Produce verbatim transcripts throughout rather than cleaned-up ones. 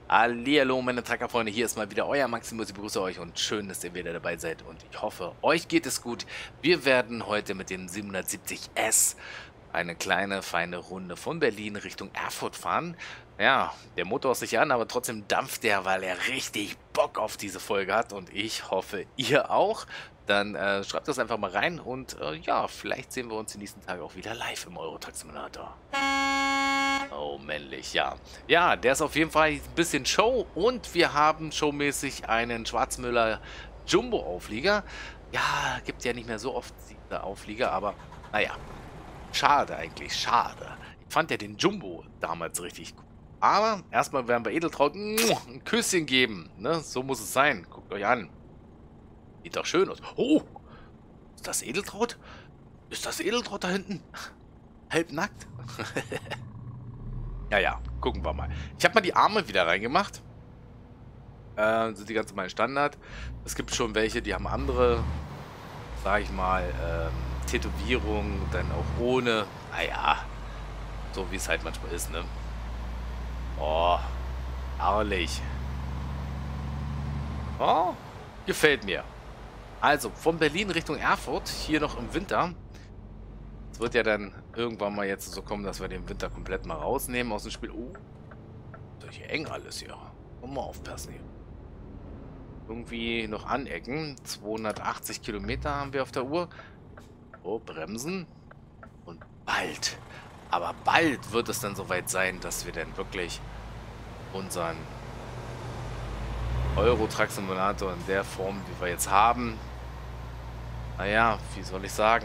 Hallihallo, meine Truckerfreunde, hier ist mal wieder euer Maximus, ich begrüße euch und schön, dass ihr wieder dabei seid und ich hoffe, euch geht es gut. Wir werden heute mit dem siebenhundertsiebzig S eine kleine, feine Runde von Berlin Richtung Erfurt fahren. Ja, der Motor ist nicht an, aber trotzdem dampft der, weil er richtig Bock auf diese Folge hat und ich hoffe, ihr auch. Dann äh, schreibt das einfach mal rein und äh, ja, vielleicht sehen wir uns die nächsten Tage auch wieder live im Eurotruck Simulator. Oh, männlich, ja. Ja, der ist auf jeden Fall ein bisschen Show und wir haben showmäßig einen Schwarzmüller Jumbo-Auflieger. Ja, gibt ja nicht mehr so oft diese Auflieger, aber naja, schade eigentlich, schade. Ich fand ja den Jumbo damals richtig gut. Aber erstmal werden wir Edeltraut ein Küsschen geben. Ne? So muss es sein. Guckt euch an. Sieht doch schön aus. Oh, ist das Edeltraut? Ist das Edeltraut da hinten? Halbnackt? Ja, ja, gucken wir mal. Ich habe mal die Arme wieder reingemacht. Äh, sind die ganz normalen Standard. Es gibt schon welche, die haben andere, sag ich mal, ähm, Tätowierungen, dann auch ohne. Naja, so wie es halt manchmal ist, ne? Oh, herrlich. Oh, gefällt mir. Also, von Berlin Richtung Erfurt, hier noch im Winter. Es wird ja dann irgendwann mal jetzt so kommen, dass wir den Winter komplett mal rausnehmen aus dem Spiel. Oh, ist doch hier eng alles hier. Mal aufpassen hier. Irgendwie noch anecken. zweihundertachtzig Kilometer haben wir auf der Uhr. Oh, bremsen. Und bald, aber bald wird es dann soweit sein, dass wir dann wirklich unseren Euro-Truck Simulator in der Form, wie wir jetzt haben, naja, wie soll ich sagen,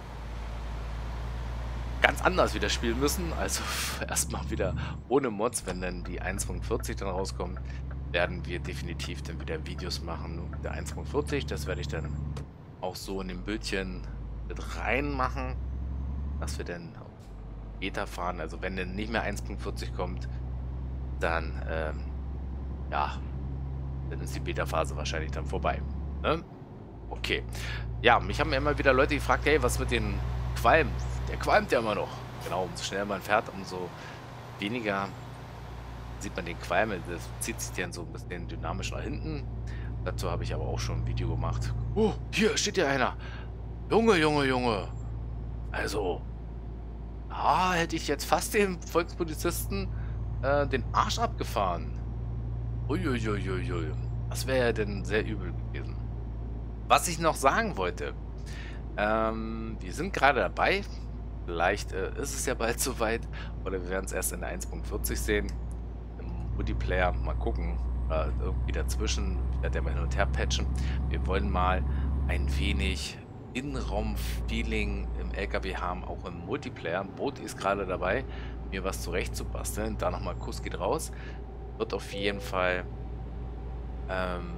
ganz anders wieder spielen müssen. Also erstmal wieder ohne Mods, wenn dann die eins Punkt vierzig dann rauskommt, werden wir definitiv dann wieder Videos machen. Nur mit der eins Punkt vierzig, das werde ich dann auch so in dem Bildchen mit reinmachen, dass wir dann Beta fahren. Also wenn dann nicht mehr eins Punkt vierzig kommt, dann ähm, ja, dann ist die Beta-Phase wahrscheinlich dann vorbei. Ne? Okay. Ja, mich haben ja immer wieder Leute gefragt, hey, was mit den Qualm? Der qualmt ja immer noch. Genau, umso schneller man fährt, umso weniger sieht man den Qualm. Das zieht sich dann so ein bisschen dynamisch nach hinten. Dazu habe ich aber auch schon ein Video gemacht. Oh, hier steht ja einer. Junge, Junge, Junge. Also, ah, hätte ich jetzt fast dem Volkspolizisten äh, den Arsch abgefahren. Uiuiuiui. Das wäre ja dann sehr übel gewesen. Was ich noch sagen wollte, ähm, wir sind gerade dabei, vielleicht äh, ist es ja bald soweit, oder wir werden es erst in der eins Punkt vierzig sehen, im Multiplayer, mal gucken, oder irgendwie dazwischen, ich werde ja mal hin und her patchen. Wir wollen mal ein wenig Innenraum-Feeling im L K W haben, auch im Multiplayer. Boot ist gerade dabei, mir was zurechtzubasteln, da nochmal Kuss geht raus, wird auf jeden Fall, ähm,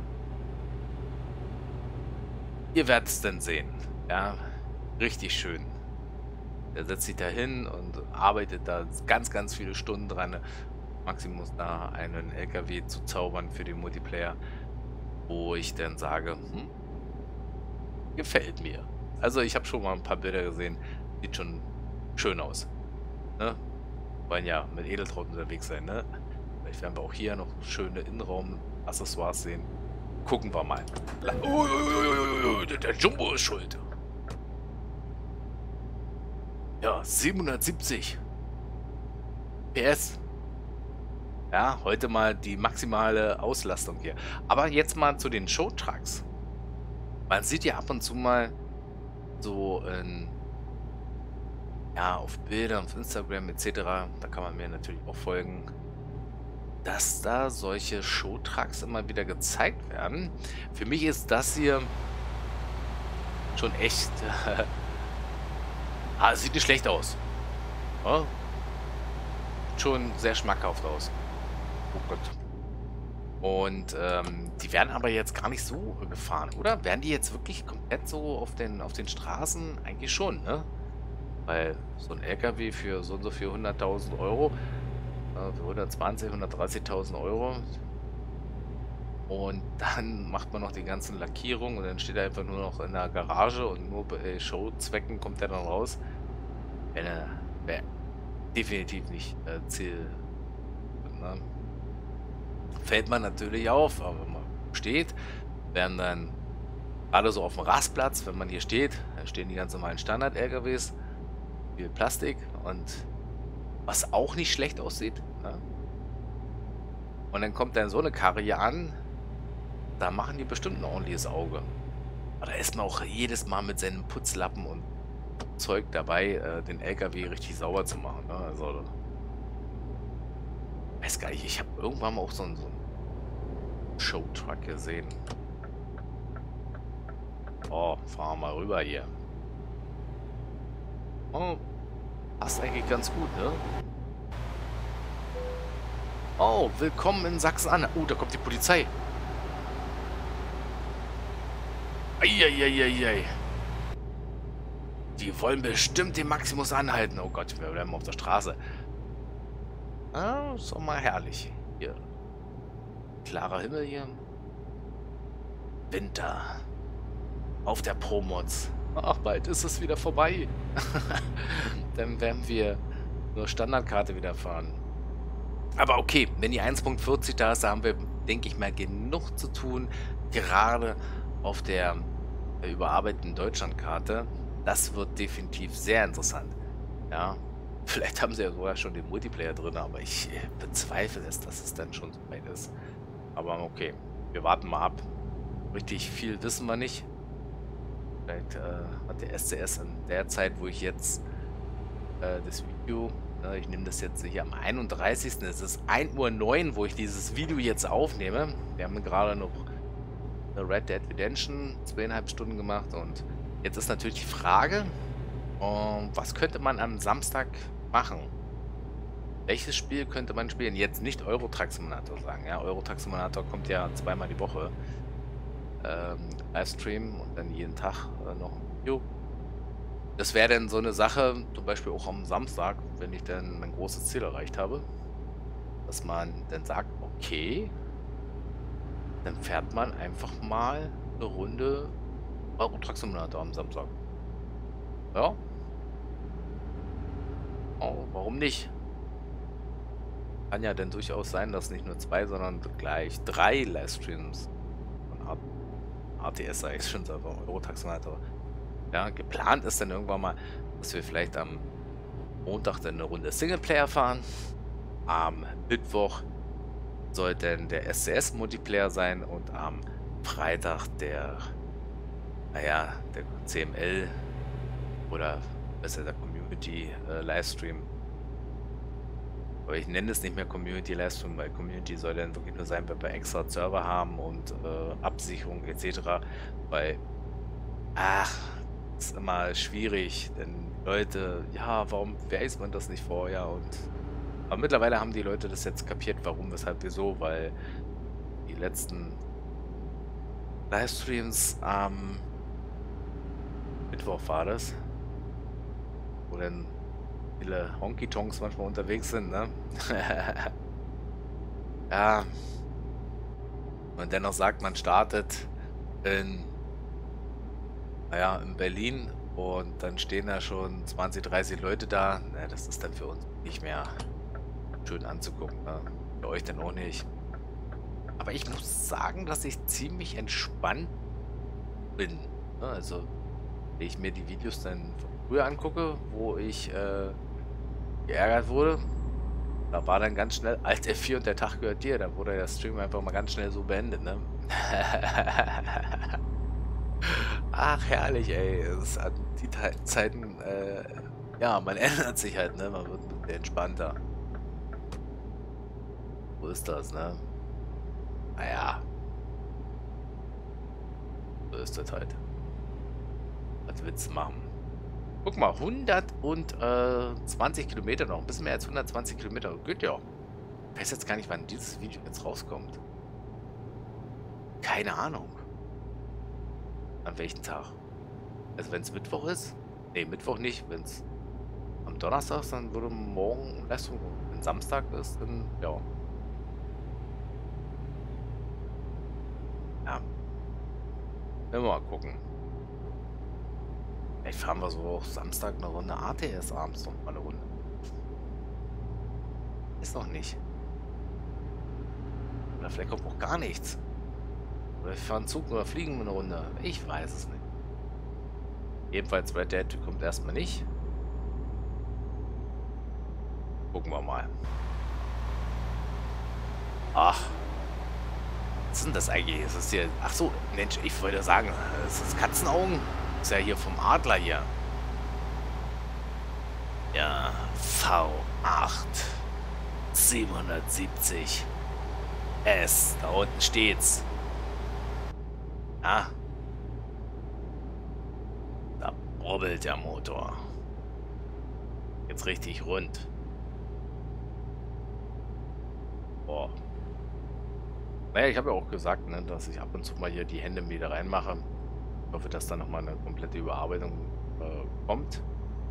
ihr werdet es dann sehen. Ja, richtig schön. Der setzt sich da hin und arbeitet da ganz, ganz viele Stunden dran. Maximus da einen L K W zu zaubern für den Multiplayer, wo ich dann sage, hm, gefällt mir. Also ich habe schon mal ein paar Bilder gesehen, sieht schon schön aus. Ne? Wollen ja mit Edeltraut unterwegs sein, ne? Vielleicht werden wir auch hier noch schöne Innenraum-Accessoires sehen. Gucken wir mal. Uiuiuiui, der Jumbo ist schuld. Ja, siebenhundertsiebzig P S. Ja, heute mal die maximale Auslastung hier. Aber jetzt mal zu den Showtrucks. Man sieht ja ab und zu mal so in, ja, auf Bildern, auf Instagram et cetera. Da kann man mir natürlich auch folgen, dass da solche Showtrucks immer wieder gezeigt werden. Für mich ist das hier schon echt... ah, sieht nicht schlecht aus. Ja? Schon sehr schmackhaft aus. Oh Gott. Und ähm, die werden aber jetzt gar nicht so gefahren, oder? Werden die jetzt wirklich komplett so auf den, auf den Straßen? Eigentlich schon, ne? Weil so ein L K W für so und so für hunderttausend Euro, äh, für hundertzwanzig, hundertdreißigtausend Euro, und dann macht man noch die ganzen Lackierungen und dann steht er einfach nur noch in der Garage und nur bei Showzwecken kommt er dann raus. Wäre wär definitiv nicht äh, Ziel. Ne? fällt man natürlich auf, aber wenn man steht, werden dann gerade so auf dem Rastplatz, wenn man hier steht, da stehen die ganz normalen Standard-L K Ws, viel Plastik und was auch nicht schlecht aussieht. Ne? Und dann kommt dann so eine Karre hier an, da machen die bestimmt ein ordentliches Auge. Aber da ist man auch jedes Mal mit seinem Putzlappen und Zeug dabei, äh, den L K W richtig sauber zu machen. Ne? Also, weiß gar nicht, ich habe irgendwann mal auch so einen, so einen Showtruck gesehen. Oh, fahren wir mal rüber hier. Oh, passt eigentlich ganz gut, ne? Oh, willkommen in Sachsen-Anhalt. Oh, da kommt die Polizei. Eieieiei. Die wollen bestimmt den Maximus anhalten. Oh Gott, wir bleiben auf der Straße. Ah, ist doch mal herrlich. Hier. Klarer Himmel hier. Winter. Auf der Promods. Ach, bald ist es wieder vorbei. Dann werden wir nur Standardkarte wieder fahren. Aber okay, wenn die eins Punkt vierzig da ist, da haben wir, denke ich mal, genug zu tun. Gerade auf der überarbeiteten Deutschlandkarte. Das wird definitiv sehr interessant. Ja, vielleicht haben sie ja sogar schon den Multiplayer drin, aber ich bezweifle es, dass es dann schon so weit ist. Aber okay, wir warten mal ab. Richtig viel wissen wir nicht. Vielleicht äh, hat der S C S in der Zeit, wo ich jetzt äh, das Video, äh, ich nehme das jetzt hier am einunddreißigsten Es ist ein Uhr neun, wo ich dieses Video jetzt aufnehme. Wir haben gerade noch eine Red Dead Redemption zweieinhalb Stunden gemacht und jetzt ist natürlich die Frage, um, was könnte man am Samstag machen? Welches Spiel könnte man spielen? Jetzt nicht Euro Truck Simulator sagen. Ja, Euro Truck Simulator kommt ja zweimal die Woche. Ähm, Livestream und dann jeden Tag äh, noch ein Video. Das wäre dann so eine Sache, zum Beispiel auch am Samstag, wenn ich dann mein großes Ziel erreicht habe, dass man dann sagt, okay, dann fährt man einfach mal eine Runde Euro Truck Simulator am Samstag. Ja. Oh, warum nicht? Kann ja dann durchaus sein, dass nicht nur zwei, sondern gleich drei Livestreams von A T S, sag ich schon, einfach Euro Truck Simulator. Ja, geplant ist dann irgendwann mal, dass wir vielleicht am Montag dann eine Runde Singleplayer fahren. Am Mittwoch soll dann der S C S-Multiplayer sein und am Freitag der, naja, der C M L oder besser der Community-Livestream. Äh, Aber ich nenne es nicht mehr Community-Livestream, weil Community soll dann wirklich nur sein, wenn wir extra Server haben und äh, Absicherung et cetera. Weil, ach, ist immer schwierig, denn Leute, ja, warum weiß man das nicht vorher? Und aber mittlerweile haben die Leute das jetzt kapiert, warum, weshalb, wieso, weil die letzten Livestreams am Mittwoch war das, wo dann viele Honky-Tonks manchmal unterwegs sind, ne? Ja. Und dennoch sagt, man startet in, naja, in Berlin und dann stehen da schon zwanzig, dreißig Leute da. Na, das ist dann für uns nicht mehr schön anzugucken, ne? Für euch dann auch nicht. Aber ich muss sagen, dass ich ziemlich entspannt bin. Ne? Also, wenn ich mir die Videos dann von früher angucke, wo ich äh, geärgert wurde, da war dann ganz schnell, Alt F vier und der Tag gehört dir, da wurde der Stream einfach mal ganz schnell so beendet, ne? Ach, herrlich, ey. Es ist an die Te Zeiten, äh, ja, man ändert sich halt, ne? Man wird ein bisschen entspannter. So ist das, ne? Naja. So ist das halt. Was willst du machen? Guck mal, hundertzwanzig Kilometer noch. Ein bisschen mehr als hundertzwanzig Kilometer. Geht ja. Ich weiß jetzt gar nicht, wann dieses Video jetzt rauskommt. Keine Ahnung. An welchem Tag? Also wenn es Mittwoch ist? Ne, Mittwoch nicht. Wenn es am Donnerstag ist, dann würde morgen Leistung. Wenn Samstag ist, dann ja. Ja. Wenn wir mal gucken. Vielleicht fahren wir so auch Samstag eine Runde A T S abends noch mal eine Runde. Ist noch nicht. Oder vielleicht kommt auch gar nichts. Oder wir fahren Zug oder fliegen eine Runde. Ich weiß es nicht. Jedenfalls Red Dead kommt erstmal nicht. Gucken wir mal. Ach. Was sind das eigentlich? Ist das hier... Ach so, Mensch, ich wollte sagen, das ist Katzenaugen. Das ist ja hier vom Adler hier. Ja, V acht siebenhundertsiebzig S. Da unten steht's. Ah. Da brobbelt der Motor. Jetzt richtig rund. Boah. Naja, ich habe ja auch gesagt, ne, dass ich ab und zu mal hier die Hände wieder reinmache. Ich hoffe, dass da nochmal eine komplette Überarbeitung äh, kommt.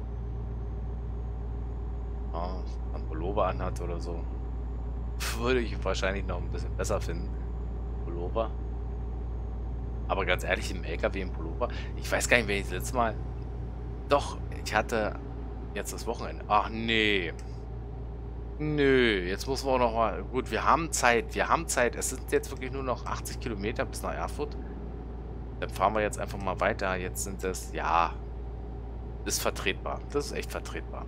Ja, ein Pullover anhat oder so. Würde ich wahrscheinlich noch ein bisschen besser finden. Pullover. Aber ganz ehrlich, im L K W im Pullover. Ich weiß gar nicht, wer ich das letzte Mal. Doch, ich hatte jetzt das Wochenende. Ach nee. Nö, jetzt muss man auch noch mal. Gut, wir haben Zeit. Wir haben Zeit. Es sind jetzt wirklich nur noch achtzig Kilometer bis nach Erfurt. Dann fahren wir jetzt einfach mal weiter. Jetzt sind es, ja, ist vertretbar. Das ist echt vertretbar.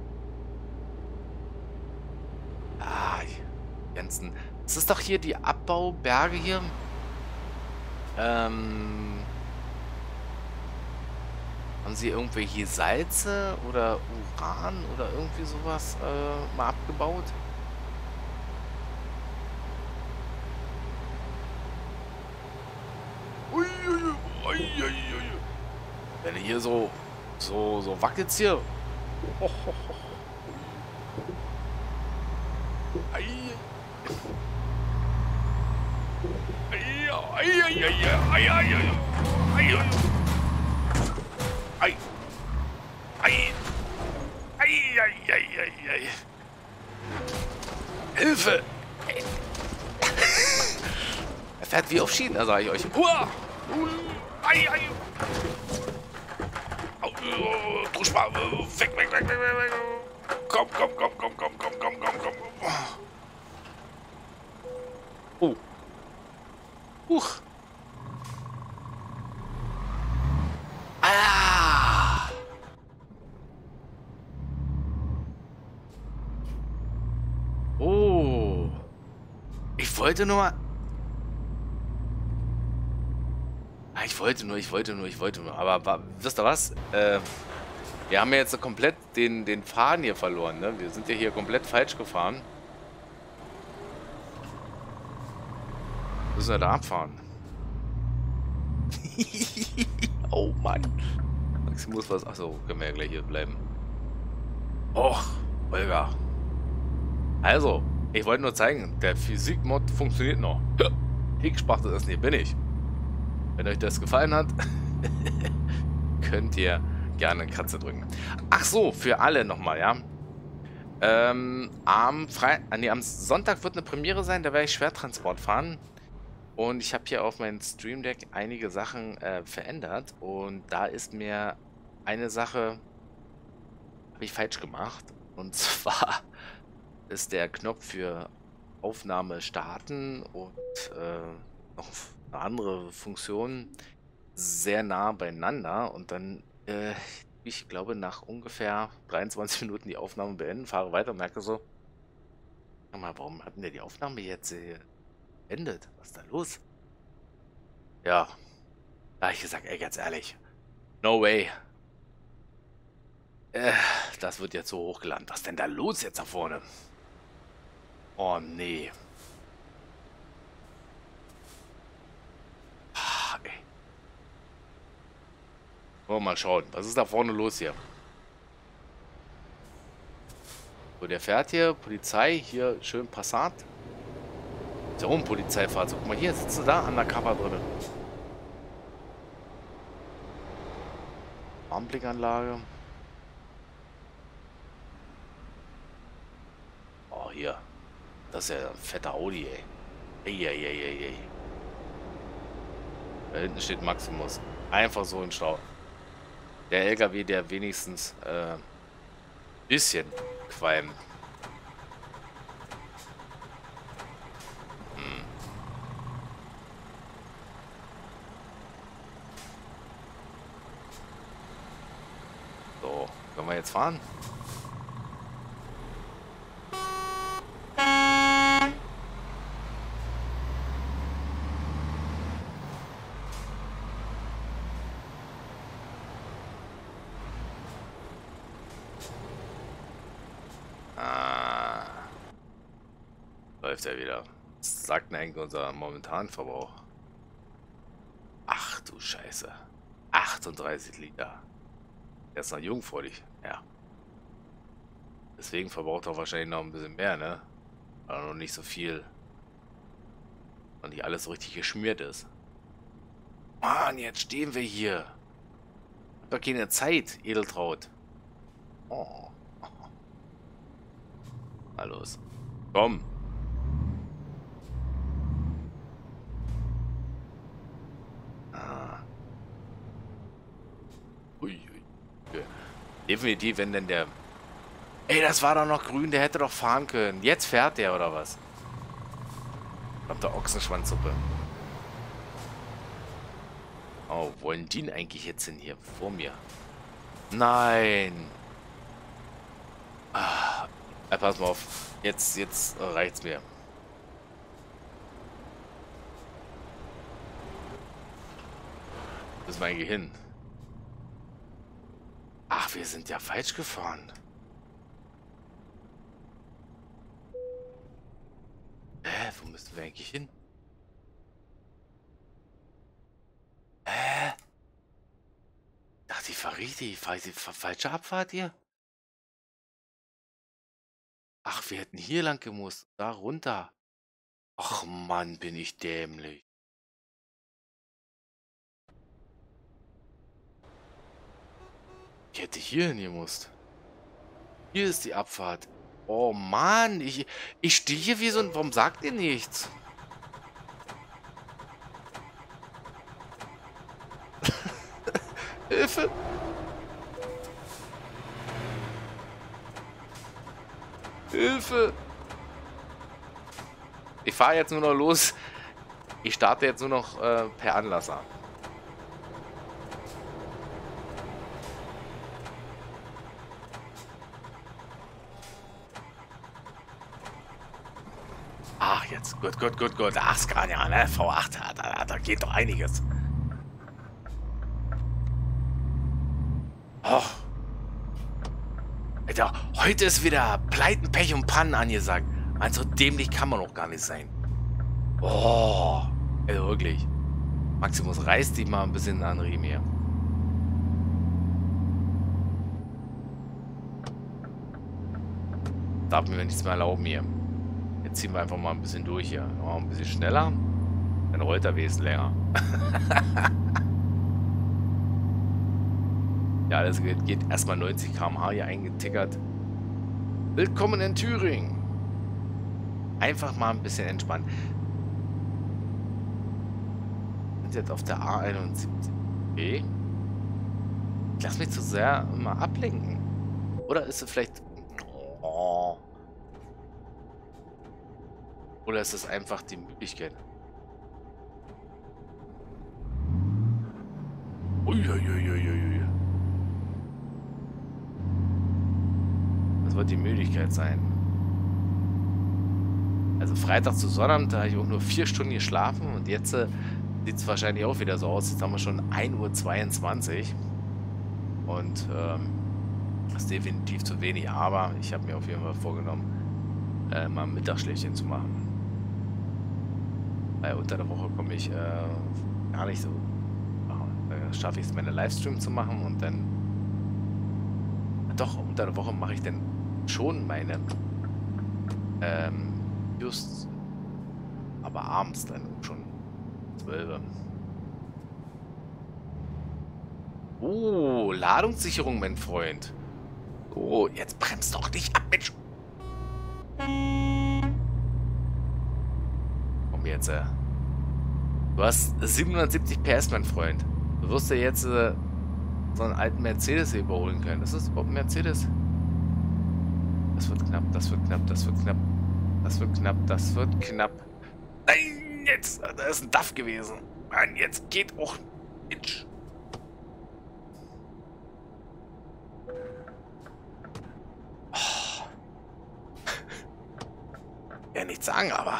Ah, Jensen. Das ist doch hier die Abbauberge hier. Ähm. Haben sie irgendwelche Salze oder Uran oder irgendwie sowas äh, mal abgebaut? Uiuiui, uiuiui. Wenn du hier so, so, so wackelt's hier. Oh, oh, oh. Ei. Ei, ei, ei, ei, ei, ei, ei, ei. Ei. Ei. Ei, ei, ei, ei, ei. Hilfe! Er fährt wie auf Schienen, sage ich euch. Uah! Ei, ei. Drusch mal. Weg, weg, weg, weg, weg. Komm, komm, komm, komm, komm, komm, komm, komm, komm. Oh. Huch. Ah. Oh. Ich wollte nur... Ich wollte nur, ich wollte nur, ich wollte nur. Aber wisst ihr was? Äh, wir haben ja jetzt komplett den, den Faden hier verloren. Ne? Wir sind ja hier komplett falsch gefahren. Müssen wir da abfahren? Oh Mann. Maxi muss was. Achso, können wir ja gleich hier bleiben. Och, Holger. Also, ich wollte nur zeigen, der Physik-Mod funktioniert noch. Ich sprach das nicht, bin ich. Wenn euch das gefallen hat, könnt ihr gerne eine Katze drücken. Ach so, für alle nochmal, ja. Ähm, am, Fre nee, am Sonntag wird eine Premiere sein, da werde ich Schwertransport fahren. Und ich habe hier auf meinem Stream Deck einige Sachen äh, verändert. Und da ist mir eine Sache, habe ich falsch gemacht. Und zwar ist der Knopf für Aufnahme starten und äh, noch eine andere Funktion sehr nah beieinander. Und dann, äh, ich glaube, nach ungefähr dreiundzwanzig Minuten die Aufnahme beenden, fahre weiter und merke so, sag mal, warum hatten wir die Aufnahme jetzt äh, endet. Was ist da los? Ja. Da habe ich gesagt, ey, ganz ehrlich. No way. Äh, das wird jetzt so hochgeladen. Was ist denn da los jetzt da vorne? Oh, nee. Ah, ey. Wollen wir mal schauen. Was ist da vorne los hier? So, der fährt hier. Polizei. Hier schön Passat. Ist ja auch ein Polizeifahrzeug. Guck mal, hier sitzen da an der Kappa drin. Warnblickanlage. Oh, hier. Das ist ja ein fetter Audi, ey. Ey, ey, ey, ey, ey. Da hinten steht Maximus. Einfach so im Stau. Der L K W, der wenigstens äh, bisschen Qualm. Hm. Können wir jetzt fahren? Ah. Läuft er wieder. Was sagt denn eigentlich unser momentanen Verbrauch? Ach du Scheiße. achtunddreißig Liter. Der ist noch jungfräulich. Ja. Deswegen verbraucht er wahrscheinlich noch ein bisschen mehr, ne? Aber noch nicht so viel. Und nicht alles so richtig geschmiert ist. Mann, jetzt stehen wir hier. Hab doch keine Zeit, Edeltraut. Oh. Na los. Komm. Ah. Ui, ui. Okay. Definitiv, wenn denn der... Ey, das war doch noch grün, der hätte doch fahren können. Jetzt fährt der, oder was? Kommt der Ochsenschwanzsuppe. Oh, wollen die ihn eigentlich jetzt denn hier vor mir? Nein. Ah, ja, pass mal auf. Jetzt, jetzt reicht's mir. Wo ist mein Gehirn? Ach, wir sind ja falsch gefahren. Hä, wo müssen wir eigentlich hin? Hä? Dachte ich fahre richtig. Ich fahre die falsche Abfahrt hier? Ach, wir hätten hier lang gemusst. Da runter. Ach Mann, bin ich dämlich. Ich hätte hier hin gemusst. Hier ist die Abfahrt. Oh Mann, ich, ich stehe hier wie so ein... Warum sagt ihr nichts? Hilfe! Hilfe! Ich fahre jetzt nur noch los. Ich starte jetzt nur noch äh, per Anlasser. Ach, jetzt. Gut, gut, gut, gut. Ach, Scania, ne? V acht, da, da, da geht doch einiges. Oh. Alter, heute ist wieder Pleiten, Pech und Pannen angesagt. Also dämlich kann man doch gar nicht sein. Oh. Also wirklich. Maximus, reiß dich mal ein bisschen an, Riemen hier. Darf mir nichts mehr erlauben hier. Jetzt ziehen wir einfach mal ein bisschen durch hier. Oh, ein bisschen schneller. Dann rollt der Wesen länger. Ja, das geht, geht erstmal neunzig Kilometer pro Stunde hier eingetickert. Willkommen in Thüringen. Einfach mal ein bisschen entspannen. Wir sind jetzt auf der A einundsiebzig. Okay. Ich lass mich zu sehr mal ablenken. Oder ist es vielleicht... Oh. Oder ist es einfach die Müdigkeit? Uiuiuiui. Das wird die Müdigkeit sein. Also Freitag zu Sonnabend, da habe ich auch nur vier Stunden geschlafen und jetzt äh, sieht es wahrscheinlich auch wieder so aus. Jetzt haben wir schon ein Uhr zweiundzwanzig und ähm, das ist definitiv zu wenig, aber ich habe mir auf jeden Fall vorgenommen, äh, mal ein Mittagsschläfchen zu machen. Weil unter der Woche komme ich äh, gar nicht so. Da schaffe ich es, meine Livestream zu machen und dann. Doch, unter der Woche mache ich dann schon meine. Ähm, just. Aber abends dann schon. zwölf. Oh, Ladungssicherung, mein Freund. Oh, jetzt bremst doch nicht ab, Mensch. Komm jetzt, äh. Du hast siebenhundertsiebzig P S, mein Freund. Du wirst ja jetzt äh, so einen alten Mercedes hier überholen können. Ist das überhaupt ein Mercedes? Das wird knapp, das wird knapp, das wird knapp. Das wird knapp, das wird knapp. Nein, jetzt, da ist ein D A F gewesen. Mann, jetzt geht auch. Mensch. sagen, aber...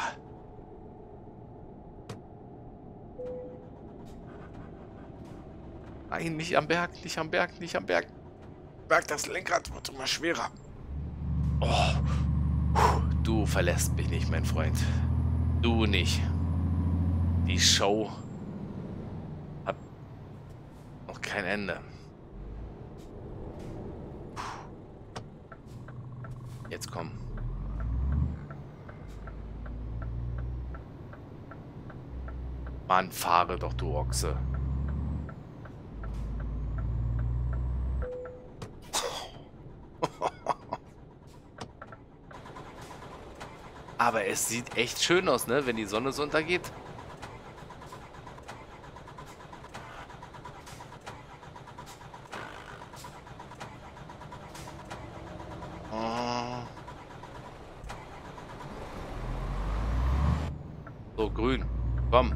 Nein, nicht am Berg, nicht am Berg, nicht am Berg. Berg, das Lenkrad wird immer schwerer. Oh, du verlässt mich nicht, mein Freund. Du nicht. Die Show hat noch kein Ende. Jetzt komm. Mann, fahre doch, du Ochse. Aber es sieht echt schön aus, ne, wenn die Sonne so untergeht. Oh. So, grün. Komm.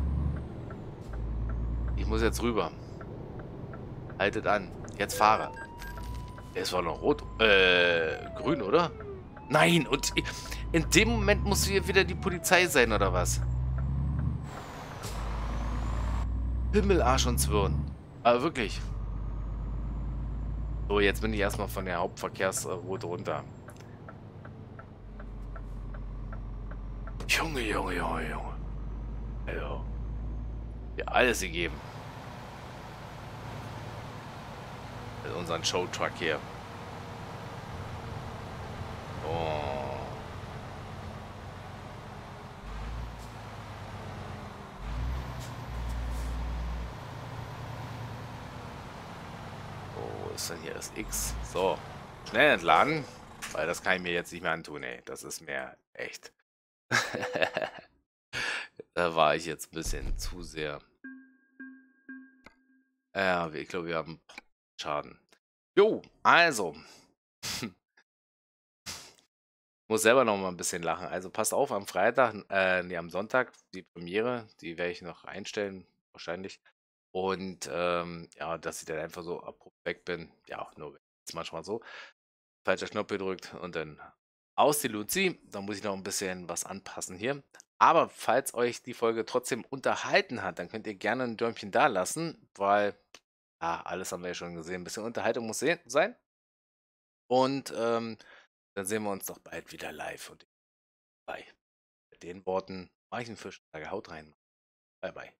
Ich muss jetzt rüber. Haltet an. Jetzt fahre. Es war noch rot. Äh, grün, oder? Nein, und in dem Moment muss hier wieder die Polizei sein, oder was? Himmel, Arsch und Zwirn. Aber wirklich. So, jetzt bin ich erstmal von der Hauptverkehrsroute runter. Junge, Junge, Junge, Junge. Also, ja, alles gegeben. Mit unseren Showtruck hier. Oh. Wo ist denn hier das X? So, schnell entladen, weil das kann ich mir jetzt nicht mehr antun, ey. Das ist mir echt. Da war ich jetzt ein bisschen zu sehr. Ja, ich glaube, wir haben Schaden. Jo, also. Muss selber noch mal ein bisschen lachen. Also passt auf, am Freitag, äh, nee, am Sonntag, die Premiere, die werde ich noch einstellen, wahrscheinlich. Und ähm, ja, dass ich dann einfach so abrupt weg bin. Ja, auch nur ist manchmal so. Falscher Knopf gedrückt und dann aus die Luzi. Da muss ich noch ein bisschen was anpassen hier. Aber falls euch die Folge trotzdem unterhalten hat, dann könnt ihr gerne ein Däumchen da lassen, weil, ja, alles haben wir ja schon gesehen. Ein bisschen Unterhaltung muss se- sein. Und ähm, dann sehen wir uns doch bald wieder live. Und bei den Worten mache ich einen Fisch, sage haut rein. Bye, bye.